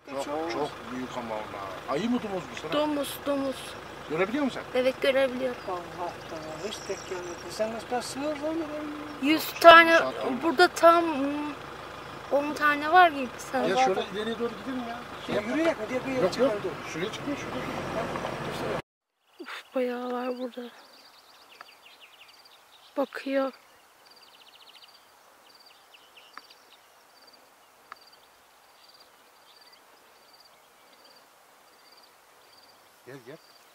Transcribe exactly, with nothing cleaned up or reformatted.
Çok, çok, çok büyük ama onlar. Ayı mı domuz mu sana? Domuz, domuz. Görebiliyor musun sen? Evet, görebiliyorum. Allah Allah, hiç tek gelmedi. Sen nasıl sığır olur? Yüz Çok tane, saat oldu. burada tam hmm, on tane var gibi sen. Ya şöyle ileriye doğru gidelim ya. Şey, yürüyerek mi? Diğer bir yere Yok yok. çıkardı. Şuraya çıkıyor şurada. Uf, bayağı var burada. Bakıyor. Gel gel.